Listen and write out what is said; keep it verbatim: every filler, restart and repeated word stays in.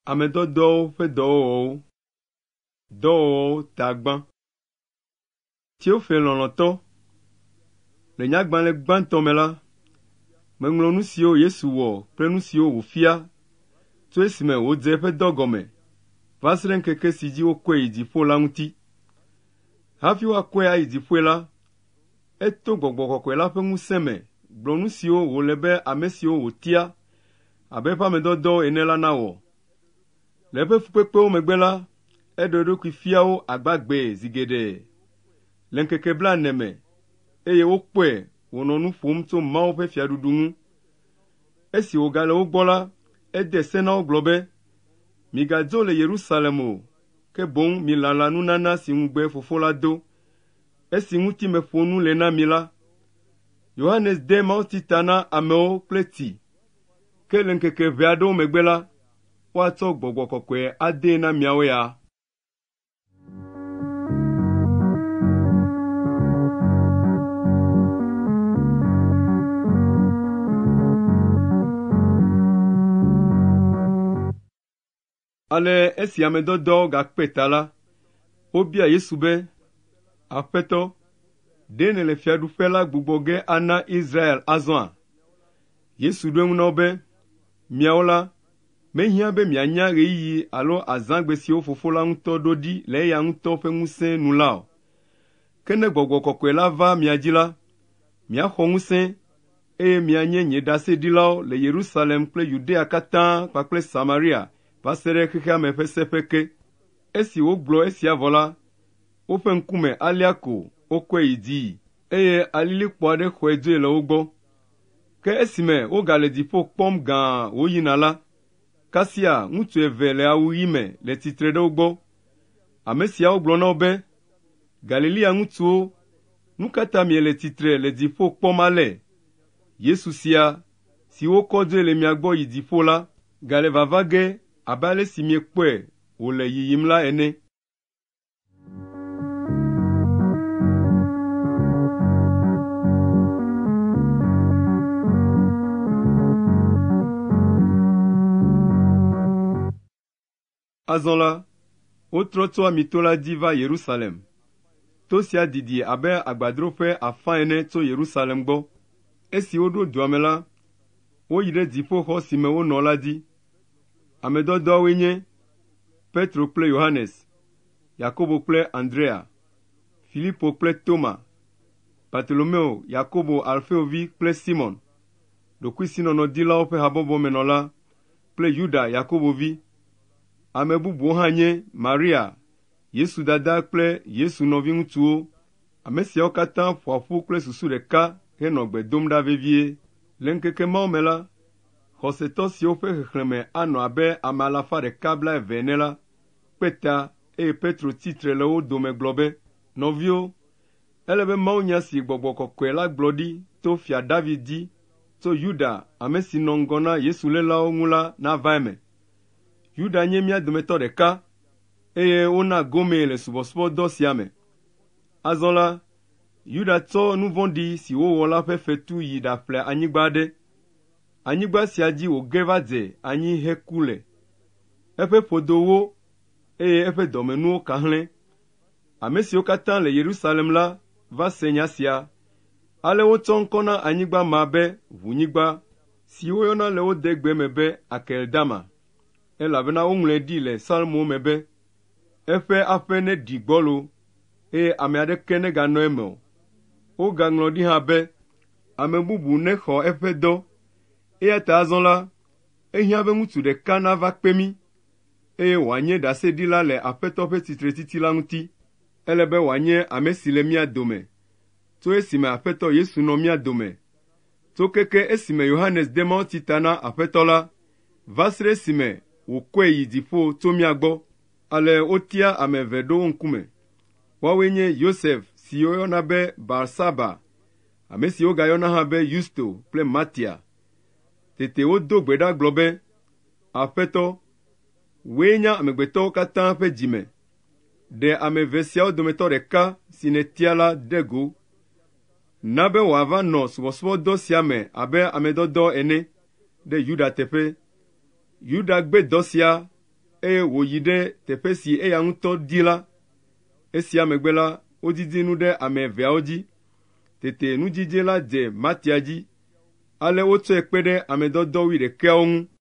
Amedodowo ƒe dɔwɔwɔwo. Dɔwɔwɔwo tagban. Théophile lɔlɔ̃tɔ. Le nyagbalẽ gbãtɔ me la, meŋlɔ nu siwo Yesu wɔ kple nu siwo wòfia tso esime wòdze eƒe dɔ gɔme va se ɖe ŋkeke si dzi wokɔe yi dziƒo la ŋuti. Hafi woakɔe ayi dziƒoe la, eto Gbɔgbɔ Kɔkɔe la ƒe ŋusẽ me gblɔ nu siwo wòle be ame siwo wòtia abe eƒe amedɔdɔwo ene la nawɔ. Le eƒe fukpekpewo megbe la, eɖe eɖokui fia wo agbagbee zi geɖe. Le ŋkeke blaene me, eye wokpɔe wònɔ nu ƒom tso Mawu ƒe fiaɖuɖu ŋu. Esi wògale wo gbɔ la, ede se na wo gblɔ be, migadzo le Yerusalem o, ke boŋ milala nunana si ŋugbe Fofo la do, esi ŋuti meƒo nu le na mi la. Yohanes de mawutsi ta na amewo kple tsi, ke le ŋkeke ʋɛ aɖewo megbe la, woatsɔ Gbɔgbɔ Kɔkɔe adee na miawo ya. Ale esi amedɔdɔwo gakpe ta la, wobia Yesu be, Aƒetɔ, ɖe nèle fiaɖuƒe la gbugbɔ ge ana Israel azɔa? Yesu ɖo eŋu na wo be, miawo la, mehiã be mianya ɣeyiɣi alo azãgbe siwo Fofo la ŋutɔ ɖo ɖi le eya ŋutɔ ƒe ŋusẽ nu la o. Ke ne Gbɔgbɔ Kɔkɔe la va mia dzi la, miaxɔ ŋusẽ, eye mianye nye ɖaseɖilawo le Yerusalem kple Yudea katã kpakple Samaria va se ɖe xexea me ƒe seƒe ke. Esi wogblɔ esia vɔ la, woƒe ŋkume alia ko wokɔe yi dzii, eye alilikpo aɖe xɔe dzoe le wo gbɔ. Ke esime wogale dziƒo kpɔm gãa woyina la, kasia ŋutsu eve le awu ɣi me le tsitre ɖe wo gbɔ. Ame siawo gblɔ na wo be, Galilea ŋutsuwo, nu ka ta miele tsitre le dziƒo kpɔm ale? Yesu sia, si wokɔ dzoe le mia gbɔ yi dziƒo la, gale vava ge abe ale si miekpɔe wòle yiyim la ene. Azɔ la, wotrɔ tso amito la dzi va Yerusalem. To sia didi abe agbadroƒe afã ene tso Yerusalem gbɔ. Esi woɖo dua me la, woyi ɖe dziƒoxɔ si me wonɔ la dzi. Amedɔdɔawoe nye Petro kple Yohanes, Yakobo kple Andrea, Filipo kple Toma, Bartolomeo, Yakobo Alfeo vi kple Simon, ɖokuisinɔnɔdilawo ƒe habɔbɔ menɔla kple Yuda Yakobo vi. Ame bubuwo hã nye Maria, Yesu dada kple Yesu nɔviŋutsuwo. Ame siawo katã ƒoa ƒu kple susu ɖeka henɔ gbe dom ɖa vevie. Le ŋkeke mawo me la, xɔsetɔ siwo ƒe xexlẽme anɔ abe ame alafa ɖeka blaeve ene la, kpe ta, eye Petro tsitre le wo dome gblɔ be, nɔviwo, ele be mawunya si Gbɔgbɔ Kɔkɔe la gblɔ ɖi to fia David dzi, tso Yuda, ame si nɔ ŋgɔ na Yesu lélawo ŋu la nava eme. Yuda nye mía dometɔ ɖeka, eye wona gomee le subɔsubɔdɔ sia me. Azɔ la, Yuda tsɔ nu vɔ̃ɖi si wowɔ la ƒe fetu yi ɖaƒle anyigba aɖe. Anyigba sia dzi wòge va dze anyi heku le. Eƒe ƒodowo, eye eƒe dɔmenuwo ka hlẽ. Ame siwo katã le Yerusalem la va se nya sia. Ale wotsɔ ŋkɔ na anyigba ma be ʋunyigba, si woyɔna le wo degbe me be Akeldama. Elabena woŋlɔe ɖi le Psalmowo me be, eƒe aƒe neɖi gbɔlo, eye ame aɖeke neganɔ eme o. Wogaŋlɔ ɖi hã be, ame bubu nexɔ eƒe dɔ, eya ta azɔ la, ehiã be ŋutsu ɖeka nava kpe mí, eye wòanye ɖaseɖila le Aƒetɔ ƒe tsitretiti la ŋuti. Ele be wòanye ame si le mía dome, tso esime Aƒetɔ Yesu nɔ mía dome, tso keke esime Yohanes de mawutsi ta na Aƒetɔ la, va se ɖe esime wòkɔe yi dziƒo tso mía gbɔ. Ale wotia ame eve ɖo wo ŋkume. Woawoe nye Yosef si woyɔna be Barsaba, ame si wogayɔna hã be Yusto kple Matia. Tete wodo gbe ɖa gblɔ be, Aƒetɔ, wòe nya amegbetɔwo katã ƒe dzime. Ɖe ame eve siawo dometɔ ɖeka si nètia la de go. Na be wòava nɔ subɔsubɔdɔ sia me abe amedɔdɔ ene, ɖe Yuda teƒe. Yuda gbe dɔ sia, eye wòyi ɖe teƒe si eya ŋutɔ di la. Esia megbe la, wodidi nu ɖe ame eveawo dzi. Tete nudzidze la dze Matia dzi, ale wotsɔe kpe ɖe ame dɔdɔ wuiɖekɛawo ŋu.